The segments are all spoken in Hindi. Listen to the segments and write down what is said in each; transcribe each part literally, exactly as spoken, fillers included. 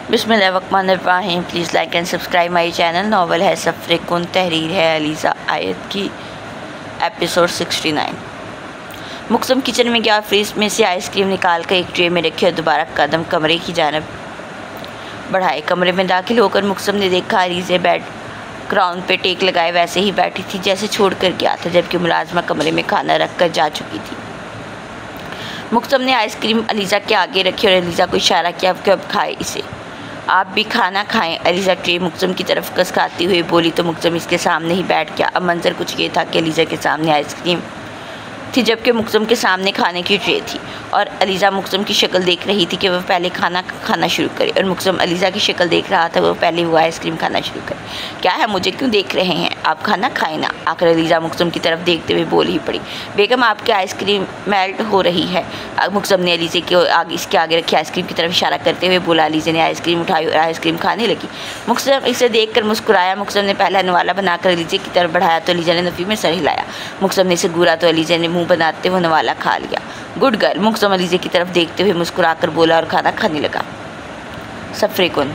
बिस्मिल्लाहिर्रहमानिर्रहीम। Please like and subscribe my channel. Novel है सफ़र कुन, तहरीर है अलीज़ा आयत की, episode sixty nine. Muqsam kitchen में गया, फ्रिज में से आइसक्रीम निकाल कर एक ट्रे में रखी और दोबारा कदम कमरे की जानब बढ़ाए। कमरे में दाखिल होकर मुक़्सम ने देखा अलीज़ा बेड ग्राउंड पे टेक लगाए वैसे ही बैठी थी जैसे छोड़ कर गया था, जबकि मुलाजमा कमरे में खाना रख कर जा चुकी थी। मुक़्सम ने आइसक्रीम अलीज़ा के आगे रखी और अलीज़ा को इशारा किया कि अब खाए इसे, आप भी खाना खाएं। अलीज़ा ट्रे मुक़्सम की तरफ कसकाती हुई बोली तो मुक़्सम इसके सामने ही बैठ गया। अब मंजर कुछ ये था कि अलीज़ा के सामने आइसक्रीम थी जबकि मुक़्सम के सामने खाने की ट्रे थी और अलीज़ा मुक़्सम की शक्ल देख रही थी कि वह पहले खाना खाना शुरू करे और मुक़्सम अलीज़ा की शक्ल देख रहा था वह पहले वो आइसक्रीम खाना शुरू करे। क्या है, मुझे क्यों देख रहे हैं, आप खाना खाए ना। आखिर अलीज़ा मुक़्सम की तरफ देखते हुए बोल ही पड़ी, बेगम आपकी आइसक्रीम मेल्ट हो रही है। मुक़्सम ने अलीज़ा के आगे इसके आगे रखी आइसक्रीम की तरफ इशारा करते हुए बोला। अलीज़ा ने आइसक्रीम उठाई और आइसक्रीम खाने लगी। मुक़्सम इसे देख कर मुस्कुराया। मुक़्सम ने पहला नवाला बनाकर अलीज़ा की तरफ बढ़ाया तो अलीज़ा ने नफ़ी में सर हिलाया। मुक़्सम ने इसे घूरा तो अलीज़ा ने मुँह बनाते हुए नवाला खा लिया। गुड गर्ल, मुक़्सम अलीज़ा की तरफ देखते हुए मुस्कुराकर बोला और खाना खाने लगा। सफ़र कुन,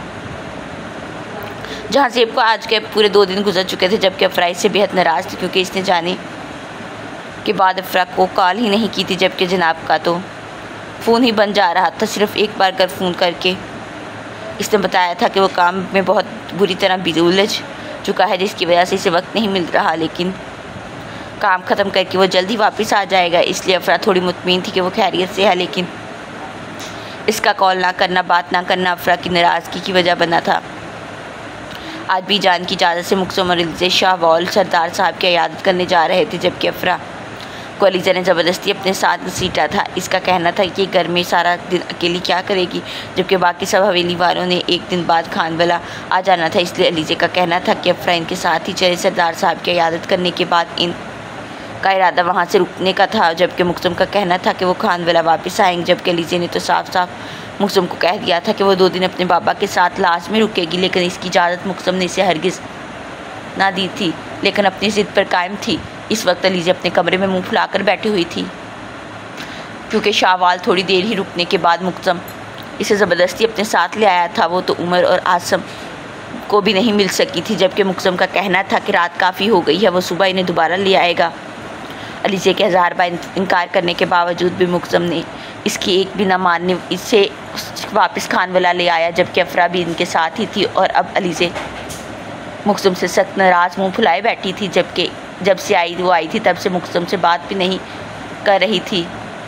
जहाँ ज़ेब को आज के पूरे दो दिन गुजर चुके थे जबकि अफरा इससे बेहद नाराज़ थी क्योंकि इसने जाने के बाद अफरा को कॉल ही नहीं की थी, जबकि जनाब का तो फ़ोन ही बन जा रहा था। सिर्फ एक बार कर फ़ोन करके इसने बताया था कि वो काम में बहुत बुरी तरह उलझ चुका है जिसकी वजह से इसे वक्त नहीं मिल रहा, लेकिन काम ख़त्म करके वो जल्दी वापस आ जाएगा। इसलिए अफरा थोड़ी मुतमईन थी कि वो खैरियत से है, लेकिन इसका कॉल ना करना, बात ना करना अफरा की नाराज़गी की वजह बना था। आज भी जान की इजाज़त से मुक़्सम और अलीज़ा शाहवाल सरदार साहब की इयादत करने जा रहे थे, जबकि अफरा को अलीज़ा ने ज़बरदस्ती अपने साथ घसीटा था। इसका कहना था कि घर में सारा दिन अकेली क्या करेगी, जबकि बाकी सब हवेली वालों ने एक दिन बाद खानवाला आ जाना था। इसलिए अलीज़ा का कहना था कि अफरा इनके साथ ही चले। सरदार साहब की इयादत करने के बाद इन का इरादा वहाँ से रुकने का था, जबकि मुक़्सम का कहना था कि वो खानवाला वापस आएंगे। जबकि अलीज़ा ने तो साफ साफ मुक़्सम को कह दिया था कि वो दो दिन अपने बाबा के साथ लाश में रुकेगी, लेकिन इसकी इजाज़त मुक़्सम ने इसे हरगिज़ ना दी थी, लेकिन अपनी ज़िद पर कायम थी। इस वक्त अलीज़ा अपने कमरे में मुँह फुलाकर बैठी हुई थी क्योंकि शाहवाल थोड़ी देर ही रुकने के बाद मुक़्सम इसे ज़बरदस्ती अपने साथ ले आया था। वो तो उमर और आसम को भी नहीं मिल सकी थी, जबकि मुक़्सम का कहना था कि रात काफ़ी हो गई है, वो सुबह इन्हें दोबारा ले आएगा। अलीज़ा के हज़ार बार इनकार करने के बावजूद भी मुक़्सम ने इसकी एक भी ना मानने इसे वापस खानवाला ले आया, जबकि अफरा भी इनके साथ ही थी और अब अलीज़ा मुक़्सम से सख्त नाराज़ मुँह फुलाए बैठी थी। जबकि जब से आई वो आई थी तब से मुक़्सम से बात भी नहीं कर रही थी।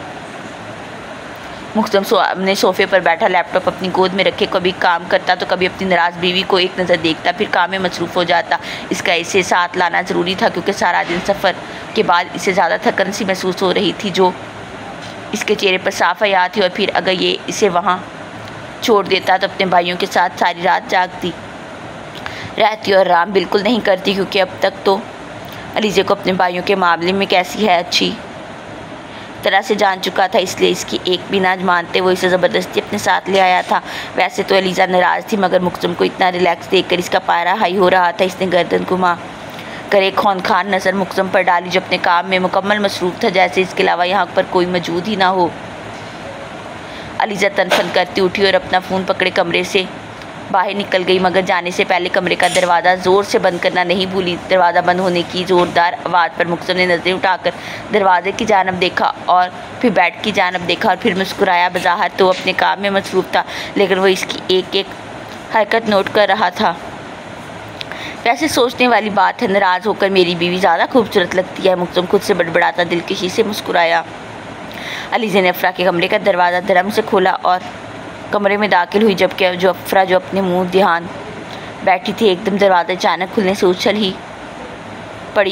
मुक़्सम सो अपने सोफ़े पर बैठा लैपटॉप अपनी गोद में रखे कभी काम करता तो कभी अपनी नाराज़ बीवी को एक नज़र देखता, फिर काम में मसरूफ़ हो जाता। इसका इसे साथ लाना ज़रूरी था क्योंकि सारा दिन सफ़र के बाद इसे ज़्यादा थकन सी महसूस हो रही थी जो इसके चेहरे पर साफ हया थी। और फिर अगर ये इसे वहाँ छोड़ देता तो अपने भाइयों के साथ सारी रात जागती रहती और आराम बिल्कुल नहीं करती, क्योंकि अब तक तो अलीज़ा को अपने भाइयों के मामले में कैसी है अच्छी तरह से जान चुका था। इसलिए इसकी एक भी ना मानते वो इसे ज़बरदस्ती अपने साथ ले आया था। वैसे तो अलीज़ा नाराज़ थी, मगर मुक़्सम को इतना रिलैक्स देखकर इसका पारा हाई हो रहा था। इसने गर्दन घुमा कर एक खौनखान नज़र मुक़्सम पर डाली जो अपने काम में मुकम्मल मसरूफ़ था, जैसे इसके अलावा यहाँ पर कोई मौजूद ही ना हो। अलीज़ा तनफन करती उठी और अपना फ़ोन पकड़े कमरे से बाहर निकल गई, मगर जाने से पहले कमरे का दरवाज़ा ज़ोर से बंद करना नहीं भूली। दरवाज़ा बंद होने की ज़ोरदार आवाज़ पर मुक़्सम ने नज़रें उठाकर दरवाज़े की जानब देखा और फिर बेड की जानब देखा और फिर मुस्कुराया। बज़ाहिर तो अपने काम में मसरूफ़ था, लेकिन वो इसकी एक एक हरकत नोट कर रहा था। वैसे सोचने वाली बात है, नाराज़ होकर मेरी बीवी ज़्यादा खूबसूरत लगती है, मुक़्सम खुद से बड़बड़ाता दिलकशी से मुस्कुराया। अलीज़ा ने अफरा के कमरे का दरवाज़ा धड़म से खोला और कमरे में दाखिल हुई, जबकि जो अफरा जो अपने मुंह ध्यान बैठी थी एकदम दरवाज़ा अचानक खुलने से उछल ही पड़ी।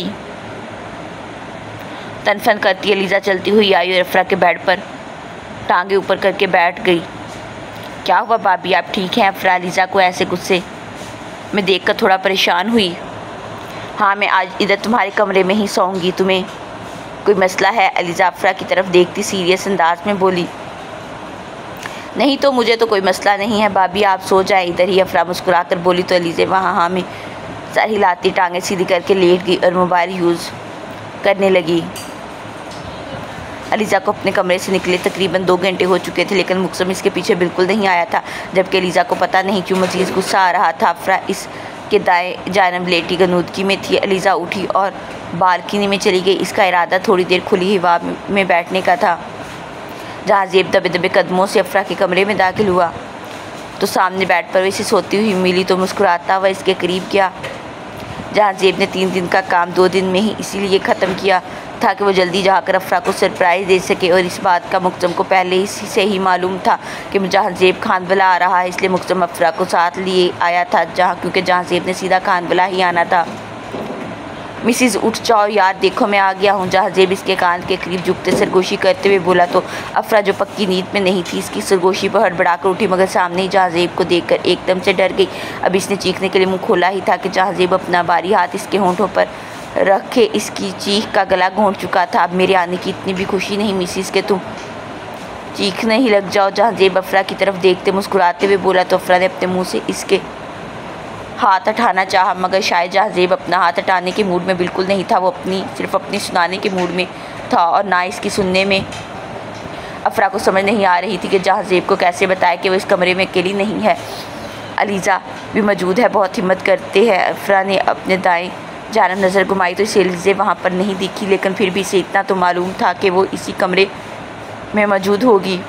तनफन करती अलीज़ा चलती हुई आई और अफरा के बेड पर टांगे ऊपर करके बैठ गई। क्या हुआ भाभी, आप ठीक हैं? अफरा अलीज़ा को ऐसे गुस्से में देखकर थोड़ा परेशान हुई। हाँ, मैं आज इधर तुम्हारे कमरे में ही सोऊंगी, तुम्हें कोई मसला है? अलीज़ा अफरा की तरफ देखती सीरियस अंदाज में बोली। नहीं तो मुझे तो कोई मसला नहीं है भाभी, आप सो जाएं इधर ही, अफरा मुस्कुरा कर बोली तो अलीज़ा वहाँ हाँ में सर हिलाती टांगें सीधी करके लेट गई और मोबाइल यूज़ करने लगी। अलीज़ा को अपने कमरे से निकले तकरीबन दो घंटे हो चुके थे, लेकिन मुक़्सम इसके पीछे बिल्कुल नहीं आया था। जबकि अलीज़ा को पता नहीं क्यों मज़ीद गुस्सा आ रहा था। अफ़रा इसके दाएं जानब लेटी गनूदगी में थी। अलीज़ा उठी और बालकनी में चली गई। इसका इरादा थोड़ी देर खुली हवा में बैठने का था। जहाँ ज़ेब दबे दबे कदमों से अफ़रा के कमरे में दाखिल हुआ तो सामने बेड पर वैसे सोती हुई मिली तो मुस्कुराता हुआ इसके करीब गया। जहाँ ज़ेब ने तीन दिन का काम दो दिन में ही इसीलिए ख़त्म किया था कि वो जल्दी जाकर अफ़रा को सरप्राइज़ दे सके, और इस बात का मुक़्सम को पहले ही से ही मालूम था कि जहाँ ज़ेब खानवाला आ रहा है, इसलिए मुक़्सम अफ़रा को साथ लिए आया था। जहाँ क्योंकि जहाँ ज़ेब ने सीधा खानवाला ही आना था। मिसिस उठ जाओ यार, देखो मैं आ गया हूँ। जहाँ ज़ेब इसके कान के करीब झुकते सरगोशी करते हुए बोला तो अफ़रा जो पक्की नींद में नहीं थी, इसकी सरगोशी पर हड़बड़ा कर उठी, मगर सामने ही जहाँ ज़ेब को देखकर एकदम से डर गई। अब इसने चीखने के लिए मुँह खोला ही था कि जहाँ ज़ेब अपना भारी हाथ इसके होंठों पर रखे इसकी चीख का गला घोंट चुका था। अब मेरे आने की इतनी भी खुशी नहीं मिसिस के तुम चीखने ही लग जाओ। जहाँ ज़ेब अफ़रा की तरफ देखते मुस्कुराते हुए बोला तो अफ़रा ने अपने मुँह से इसके हाथ हटाना चाहा, मगर शायद जहाँ ज़ेब अपना हाथ हटाने के मूड में बिल्कुल नहीं था। वो अपनी सिर्फ अपनी सुनाने के मूड में था और ना इसकी सुनने में। अफ़रा को समझ नहीं आ रही थी कि जहाँ ज़ेब को कैसे बताए कि वो इस कमरे में अकेली नहीं है, अलीज़ा भी मौजूद है। बहुत हिम्मत करते हैं। अफ़रा ने अपने दाएं जानब नज़र घुमाई तो इसे अलीज़ा वहाँ पर नहीं दिखी, लेकिन फिर भी इसे इतना तो मालूम था कि वो इसी कमरे में मौजूद होगी।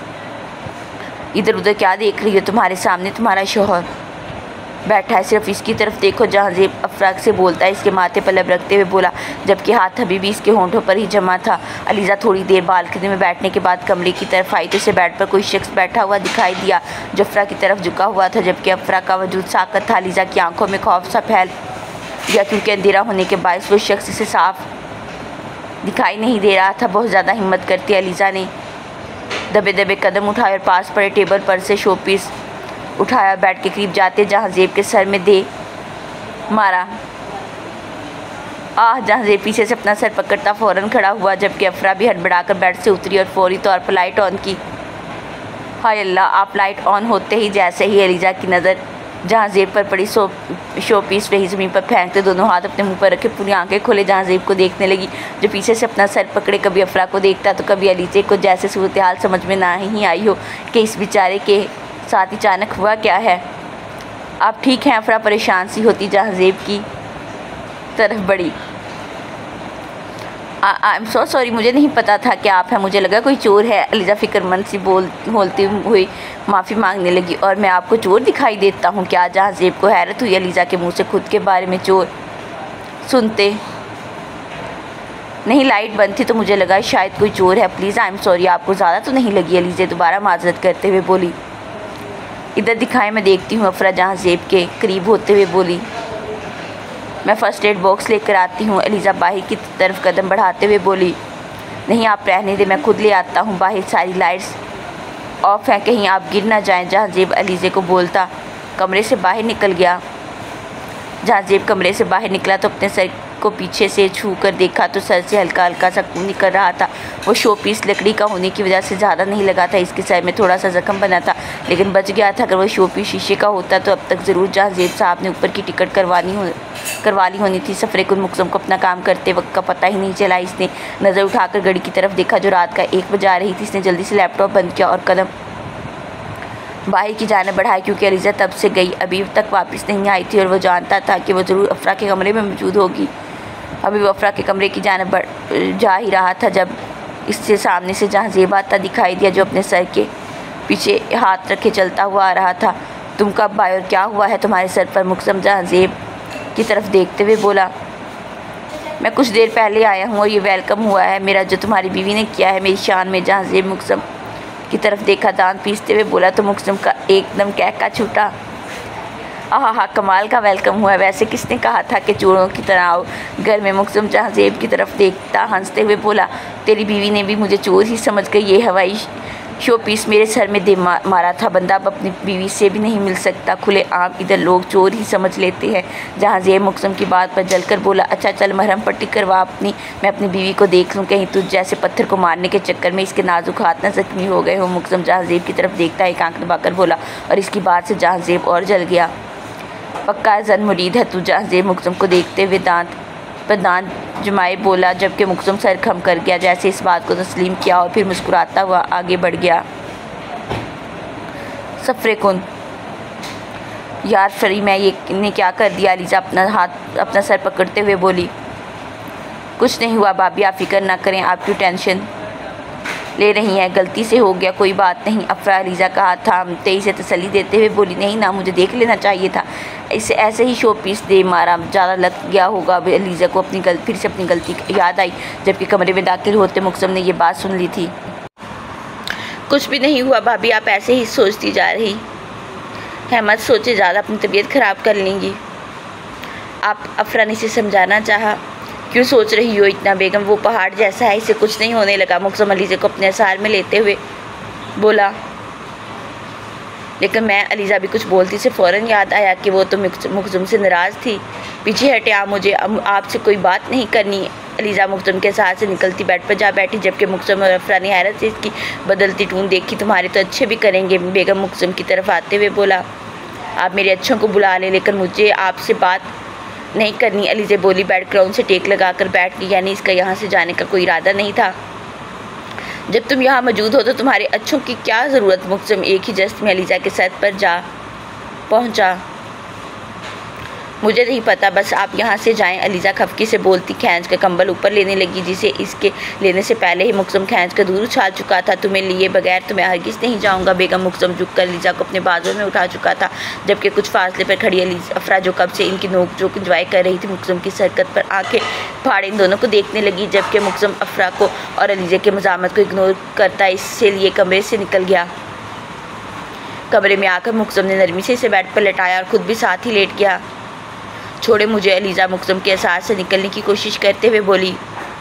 इधर उधर क्या देख रही हो? तुम्हारे सामने तुम्हारा शौहर बैठा है, सिर्फ इसकी तरफ देखो। जहाँ ज़ेब अफ़रा से बोलता है इसके माथे पर लब रखते हुए बोला, जबकि हाथ अभी भी इसके होंठों पर ही जमा था। अलीज़ा थोड़ी देर बालकनी में बैठने के बाद कमरे की तरफ आई तो इसे बेड पर कोई शख्स बैठा हुआ दिखाई दिया जो अफ़रा की तरफ झुका हुआ था। जबकि अफ़रा का वजूद साकत था। अलीज़ा की आंखों में खौफ सा फैल गया, क्योंकि अंधेरा होने के बायस वो शख्स इसे साफ दिखाई नहीं दे रहा था। बहुत ज़्यादा हिम्मत करती अलीज़ा ने दबे दबे कदम उठाए और पास पड़े टेबल पर से शोपीस उठाया। बेड के करीब जाते जहाँ ज़ेब के सर में दे मारा। आह! जहाँ ज़ेब पीछे से अपना सर पकड़ता फ़ौरन खड़ा हुआ, जबकि अफ़रा भी हड़बड़ाकर बेड से उतरी और फौरी तौर पर लाइट ऑन की। हाय अल्लाह! आप लाइट ऑन होते ही जैसे ही अलीज़ा की नज़र जहाँ ज़ेब पर पड़ी सो शोपीस वही ज़मीन पर फेंकते दोनों हाथ अपने मुंह पर रखे पूरी आंखें खोले जहाँ ज़ेब को देखने लगी, जो पीछे से अपना सर पकड़े कभी अफ़रा को देखता तो कभी अलीज़ा को। जैसे सूरत हाल समझ में ना ही आई हो कि इस बेचारे के साथ अचानक हुआ क्या है। आप ठीक हैं? अफ़रा परेशान सी होती जहाँ ज़ेब की तरफ बढ़ी। आई एम सो सॉरी, मुझे नहीं पता था कि आप हैं, मुझे लगा कोई चोर है। अलीज़ा फ़िक्रमंद सी बोल बोलती हुई माफ़ी मांगने लगी। और मैं आपको चोर दिखाई देता हूँ क्या? जहाँ ज़ेब को हैरत हुई अलीज़ा के मुंह से खुद के बारे में चोर सुनते। नहीं, लाइट बंद थी तो मुझे लगा शायद कोई चोर है। प्लीज़ आई एम सॉरी, आपको ज़्यादा तो नहीं लगी? अलीज़ा दोबारा माजरत करते हुए बोली। इधर दिखाएं, मैं देखती हूँ। अफ़रा जहाँ ज़ेब के करीब होते हुए बोली। मैं फ़र्स्ट एड बॉक्स लेकर आती हूँ। अलीज़ा बाहर की तरफ कदम बढ़ाते हुए बोली। नहीं, आप रहने दें, मैं खुद ले आता हूँ। बाहर सारी लाइट्स ऑफ हैं, कहीं आप गिर ना जाएं। जहाँ ज़ेब अलीज़ा को बोलता कमरे से बाहर निकल गया। जहाँ ज़ेब कमरे से बाहर निकला तो अपने सर को पीछे से छू कर देखा तो सर से हल्का हल्का सा खून निकल रहा था। वो शो पीस लकड़ी का होने की वजह से ज़्यादा नहीं लगा था। इसके सर में थोड़ा सा ज़ख्म बना था, लेकिन बच गया था। अगर वो शो पीस शीशे का होता तो अब तक ज़रूर जहाँ ज़ेब साहब ने ऊपर की टिकट करवानी हो करवा ली होनी थी। सफ़रे कुल मुक़्सम को अपना काम करते वक्त का पता ही नहीं चला। इसने नज़र उठाकर घड़ी की तरफ देखा जो रात का एक बजा रही थी। इसने जल्दी से लैपटॉप बंद किया और कदम बाहर की जाने बढ़ाई, क्योंकि अलीज़ा तब से गई अभी तक वापस नहीं आई थी और वो जानता था कि वो ज़रूर अफ़रा के कमरे में मौजूद होगी। अभी वो अफ़रा के कमरे की जाने बढ़ जा ही रहा था जब इससे सामने से जहाँ ज़ेब आता दिखाई दिया, जो अपने सर के पीछे हाथ रखे चलता हुआ आ रहा था। तुम कब आए और क्या हुआ है तुम्हारे सर पर? मुक़्सम जहाँ ज़ेब की तरफ देखते हुए बोला। मैं कुछ देर पहले आया हूँ और ये वेलकम हुआ है मेरा जो तुम्हारी बीवी ने किया है मेरी शान में। जहाँ ज़ेब मुक़्सम की तरफ देखा, दांत पीसते हुए बोला तो मुक़्सम का एकदम कहका छूटा। आहा हा, कमाल का वेलकम हुआ है। वैसे किसने कहा था कि चोरों की तरह आओ घर में? मुक़्सम जहाँ ज़ेब की तरफ देखता हंसते हुए बोला। तेरी बीवी ने भी मुझे चोर ही समझ कर ये हवाई शो पीस मेरे सर में दे मा, मारा था। बंदा अब अपनी बीवी से भी नहीं मिल सकता। खुले आम इधर लोग चोर ही समझ लेते हैं। जहाँ ज़ेब मुक़्सम की बात पर जलकर बोला। अच्छा चल मरहम पट्टी करवा अपनी, मैं अपनी बीवी को देख लूँ, कहीं तुझ जैसे पत्थर को मारने के चक्कर में इसके नाजुक हाथ न ज़ख्मी हो गए हो। मुक़्सम जहाँ ज़ेब की तरफ देखता एक आंख दबाकर बोला, और इसकी बात से जहाँ ज़ेब और जल गया। पक्का ज़न मुरीद है तू? जहाँ ज़ेब मुक़्सम को देखते हुए दांत पर दांत जमाए बोला, जबकि मुकसम सर खम कर गया, जैसे इस बात को तस्लीम किया और फिर मुस्कुराता हुआ आगे बढ़ गया। सफ़रे कुन यार फरी, मैं ये ने क्या कर दिया? अलीज़ा अपना हाथ अपना सर पकड़ते हुए बोली। कुछ नहीं हुआ भाभी, आप फिक्र ना करें, आप क्यों टेंशन ले रही हैं? गलती से हो गया, कोई बात नहीं। अफरा अलीज़ा का हाथ थामते ही से तसल्ली देते हुए बोली, नहीं ना, मुझे देख लेना चाहिए था, इसे ऐसे ही शो पीस दे मारा, ज़्यादा लग गया होगा। अलीज़ा को अपनी गलती फिर से अपनी गलती याद आई, जबकि कमरे में दाखिल होते मुकसम ने ये बात सुन ली थी। कुछ भी नहीं हुआ भाभी, आप ऐसे ही सोचती जा रही है, मत सोचे ज़्यादा, अपनी तबीयत ख़राब कर लेंगी। आप अफरा ने इसे समझाना चाहा, क्यों सोच रही हो इतना बेगम, वो पहाड़ जैसा है, इसे कुछ नहीं होने लगा। मुकसम अलीज़ा को अपने असार में लेते हुए बोला। लेकिन मैं अलीज़ा भी कुछ बोलती से फ़ौरन याद आया कि वो तो मुकसम से नाराज़ थी। पीछे हटे, आ, मुझे आपसे कोई बात नहीं करनी। अलीज़ा मुकसम के साथ से निकलती बेड पर जा बैठी, जबकि मुकसम और अफरा ने हैरत से इसकी बदलती टून देखी। तुम्हारे तो अच्छे भी करेंगे, बेगम मुकसम की तरफ आते हुए बोला। आप मेरे अच्छों को बुला लें, लेकिन मुझे आपसे बात नहीं करनी। अलीज़ा बोली। बेड क्राउन से टेक लगाकर बैठ गई, यानी इसका यहाँ से जाने का कोई इरादा नहीं था। जब तुम यहाँ मौजूद हो तो तुम्हारे अच्छों की क्या ज़रूरत? मुकसम एक ही जस्ट में अलीज़ा के सर पर जा पहुँचा। मुझे नहीं पता, बस आप यहाँ से जाएं। अलीज़ा खफकी से बोलती खींच कर कंबल ऊपर लेने लगी, जिसे इसके लेने से पहले ही मुकसम खींच कर दूर उछाल चुका था। तुम्हें लिए बगैर तो मैं हरगिज़ नहीं जाऊँगा। बेगम मुकसम झुककर अलीज़ा को अपने बाजू में उठा चुका था, जबकि कुछ फासले पर खड़ी अलीज़ा अफरा जो कब से इनकी नोक झोंक इंजॉय कर रही थी, मुकसम की हरकत पर आंखें फाड़े इन दोनों को देखने लगी, जबकि मुकसम अफरा को और अलीज़ा के मज़ामत को इग्नोर करता इससे लिए कमरे से निकल गया। कमरे में आकर मुकसम ने नरमी से इसे बेड पर लेटाया और ख़ुद भी साथ ही लेट गया। छोड़े मुझे, अलीज़ा मुकसम के एहसास से निकलने की कोशिश करते हुए बोली।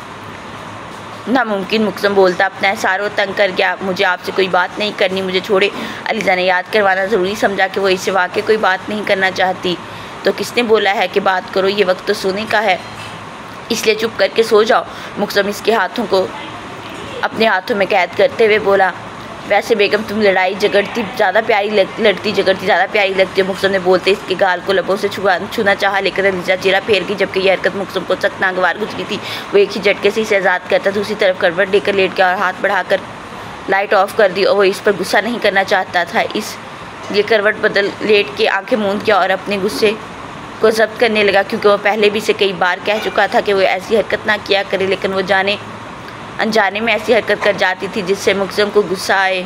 नामुमकिन, मुकसम बोलता अपना एहसार तंग कर गया। मुझे आपसे कोई बात नहीं करनी, मुझे छोड़े। अलीज़ा ने याद करवाना ज़रूरी समझा कि वो इससे वाकई कोई बात नहीं करना चाहती। तो किसने बोला है कि बात करो? ये वक्त तो सोने का है, इसलिए चुप करके सो जाओ। मुकसम इसके हाथों को अपने हाथों में कैद करते हुए बोला। वैसे बेगम तुम लड़ाई झगड़ती ज़्यादा प्यारी लग लड़ती झगड़ती ज़्यादा प्यारी लगती है। मुकसम ने बोलते इसके गाल को लबों से छुआ छूना चाहा, लेकिन अलीज़ा चेहरा फेर गई, जबकि यह हरकत मुकसम को सख्त नागवार गुजरी थी। वो एक ही झटके से इसे आज़ाद करता, दूसरी तरफ करवट लेकर लेट गया और हाथ बढ़ाकर लाइट ऑफ कर दी। और वो इस पर गुस्सा नहीं करना चाहता था, इस ये करवट बदल लेट के आंखें मूंद गया और अपने गुस्से को जब्त करने लगा, क्योंकि वो पहले भी इसे कई बार कह चुका था कि वो ऐसी हरकत ना किया करे, लेकिन वो जाने अनजाने में ऐसी हरकत कर जाती थी जिससे मुकसम को गुस्सा आए।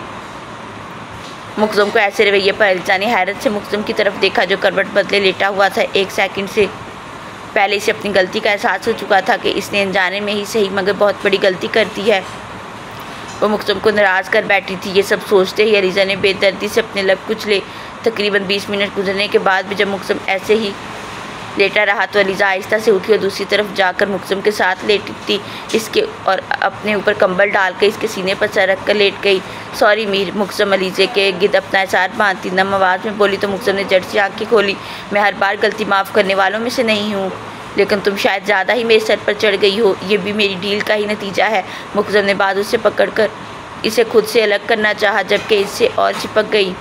मुकसम को ऐसे रवैये पर अलीज़ा ने हैरत से मुकसम की तरफ देखा, जो करवट बदले लेटा हुआ था। एक सेकंड से पहले इसे अपनी गलती का एहसास हो चुका था कि इसने अनजाने में ही सही मगर बहुत बड़ी गलती कर दी है। वो मुकसम को नाराज़ कर बैठी थी। ये सब सोचते ही अलीज़ा ने बेदर्दी से अपने लब कुचले। तकरीबन बीस मिनट गुजरने के बाद भी जब मुकसम ऐसे ही लेटा रहा तो अलीज़ा आहिस्ता से उठी और दूसरी तरफ जाकर मुकसम के साथ लेटी इसके और अपने ऊपर कंबल डालकर इसके सीने पर सर रख कर लेट गई। सॉरी मीर, मुकसम अलीज़ा के गिद अपना एहसार बांधती नम आवाज़ में बोली तो मुकसम ने झट से आँखें खोली। मैं हर बार गलती माफ़ करने वालों में से नहीं हूँ, लेकिन तुम शायद ज़्यादा ही मेरे सर पर चढ़ गई हो, ये भी मेरी डील का ही नतीजा है। मुकसम ने बाजू से पकड़कर इसे खुद से अलग करना चाहा, जबकि इससे और चिपक गई।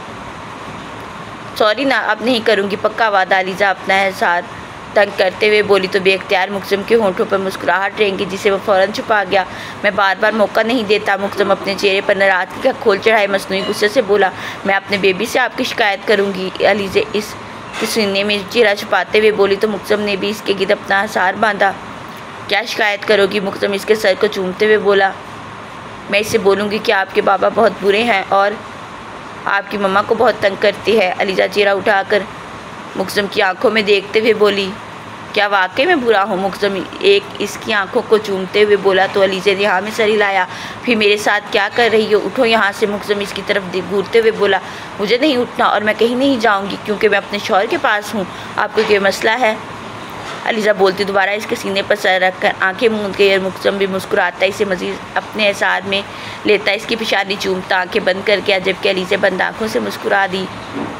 सॉरी ना, अब नहीं करूँगी, पक्का वादा। अलीज़ा अपना एहसार तंग करते हुए बोली तो बेख्तियार मुकसम के होंठों पर मुस्कुराहट रहेंगी, जिसे वो फ़ौरन छुपा गया। मैं बार बार मौका नहीं देता। मुकसम अपने चेहरे पर नाराज़गी का खोल चढ़ाए मसनूई गुस्से से बोला। मैं अपने बेबी से आपकी शिकायत करूँगी। अलीज़ा इस सीने में चेहरा छुपाते हुए बोली तो मुकसम ने भी इसके गिद अपना एहसार बांधा। क्या शिकायत करोगी? मुकसम इसके सर को चूमते हुए बोला। मैं इससे बोलूँगी कि आपके बाबा बहुत बुरे हैं और आपकी मम्मा को बहुत तंग करती है। अलीज़ा चेहरा उठाकर मुकसम की आंखों में देखते हुए बोली। क्या वाकई में बुरा हूँ? मुकसम एक इसकी आंखों को चूमते हुए बोला तो अलीज़ा ने हाँ में सर हिलाया। फिर मेरे साथ क्या कर रही हो? उठो यहाँ से। मुकसम इसकी तरफ घूरते हुए बोला। मुझे नहीं उठना और मैं कहीं नहीं जाऊँगी, क्योंकि मैं अपने शौहर के पास हूँ। आपको क्या मसला है? अलीज़ा बोलती दोबारा इसके सीने पर सर रखकर आंखें मूंद गई और मुकसम भी मुस्कुराता इसे मज़ीद अपने एहसार में लेता, इसकी पेशानी चूमता आंखें बंद कर गया, जबकि अलीज़ा बंद आँखों से मुस्कुरा दी।